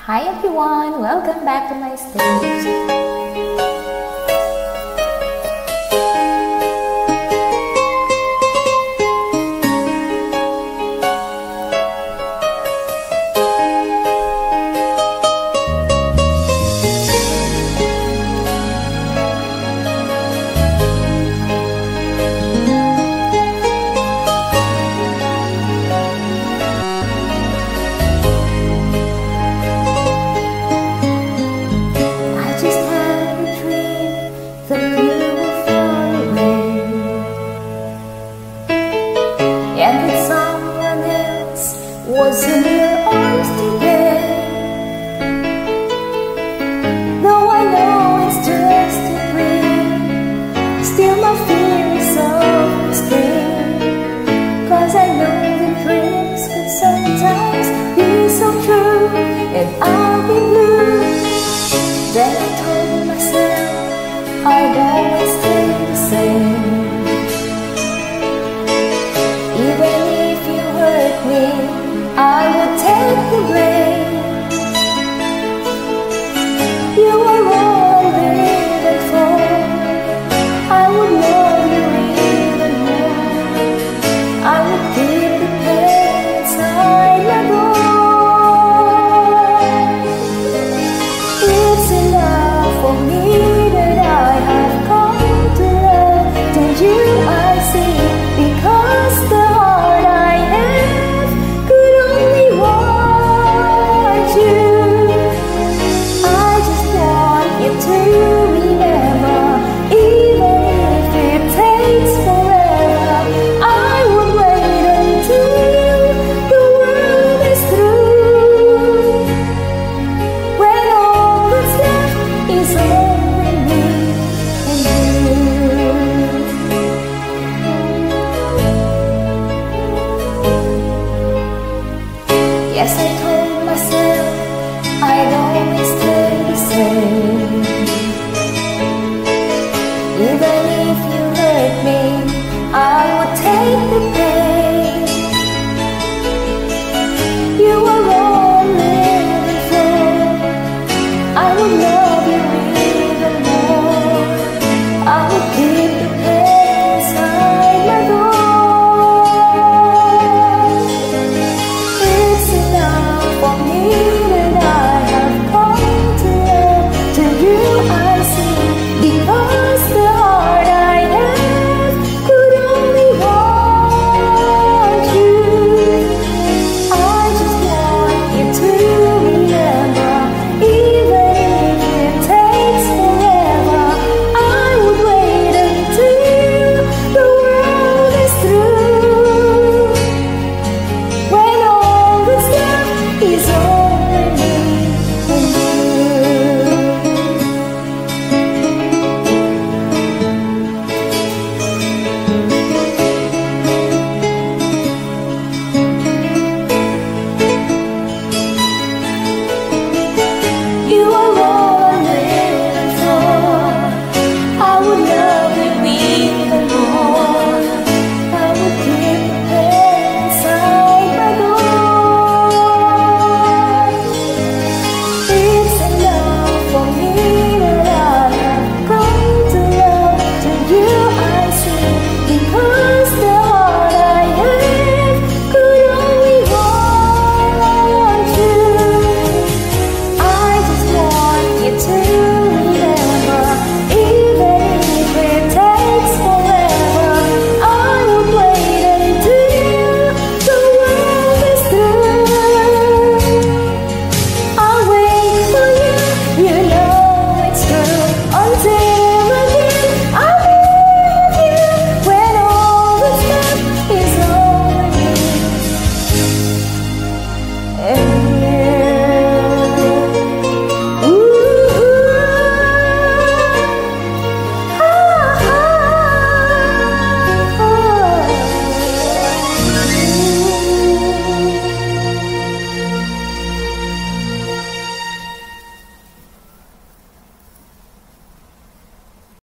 Hi everyone, welcome back to my stage. And that someone else was in your arms today. Though I know it's just a dream, still my fear is self-esteem. 'Cause I know that dreams could sometimes be so true, and I'll be blue. Then I told myself I'd always stay the same. I would take the blame. You are all I lived for. I would love you even more. I would keep the pain inside my bones. It's enough for me that I have come to love. Don't you I see, because the heart I have yes, I told myself I'd always stay the same.